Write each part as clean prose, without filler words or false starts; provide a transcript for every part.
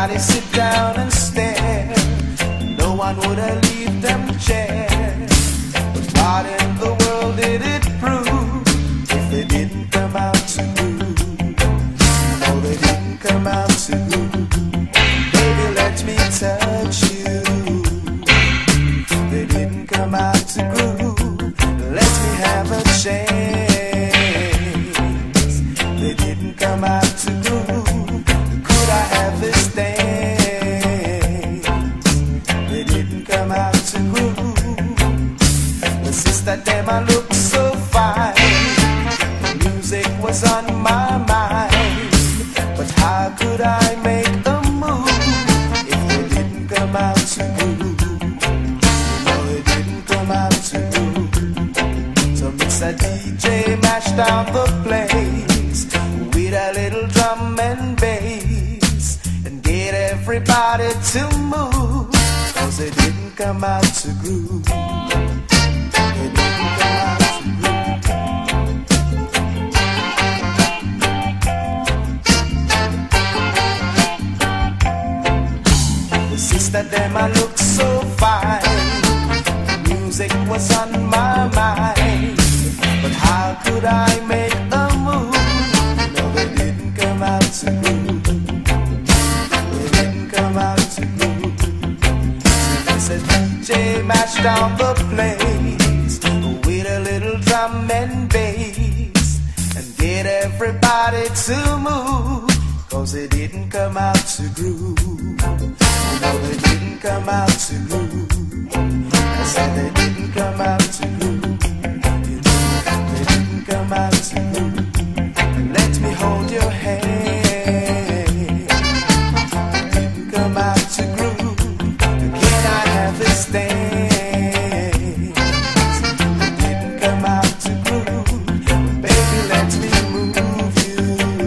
everybody sit down and stare. No one would have leave them chair. But what in the world did it prove if they didn't come out to groove? No, they didn't come out to groove. Baby, let me touch you. They didn't come out to groove. Let me have a chance. They didn't come out to groove. Could I have this dance? They didn't come out to groove. The sister them I look so fine. Music was on my mind. But how could I make a move if they didn't come out to groove? No, they didn't come out to groove. So Mr. DJ mashed down the place with a little drum and bass and get everybody to move. Cause they didn't come out to groove. They didn't come out to groove. The sister them I look so fine. Music was on my mind. But how could I make a move? No, they didn't come out to groove. They didn't come out to groove. So Mr. DJ mashed down the place with a little drum and bass and get everybody to move. Cause they didn't come out to groove. No, they didn't come out to groove. I said they didn't come out to groove. They didn't come out to groove. Let me hold your hand. They didn't come out to groove. Can I have this dance? They didn't come out to groove. Baby, let me move you.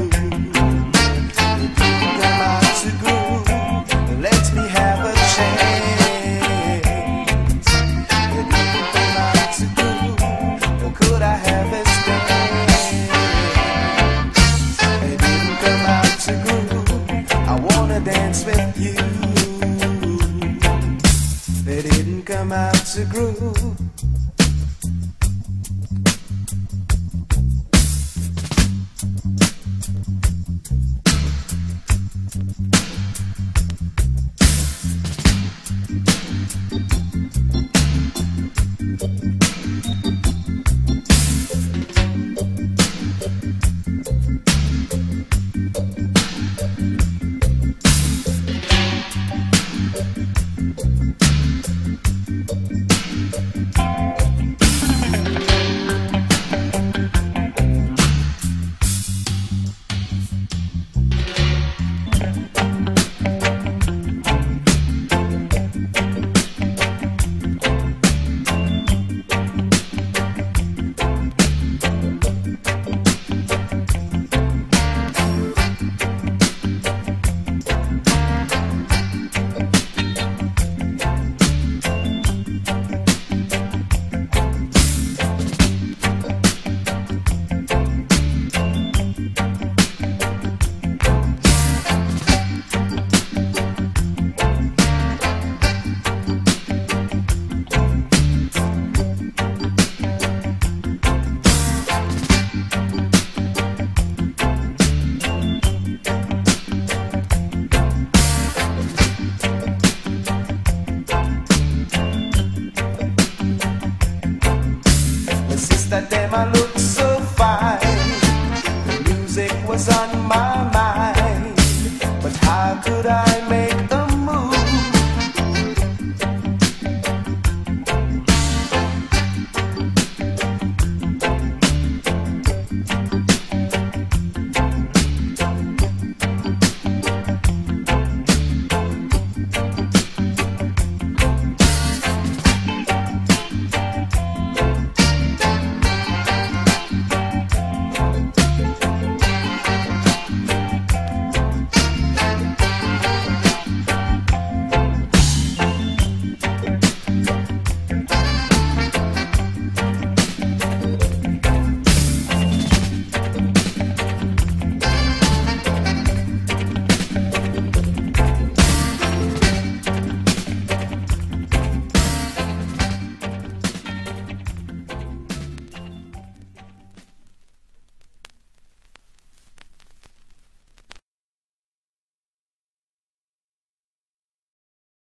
They didn't come out to groove. Let me have a chance. They didn't come out to groove. Could I have this dance? They didn't come out to groove. I wanna dance with you. They didn't come out to groove. That them I look so fine. The music was on my mind. But how could I make a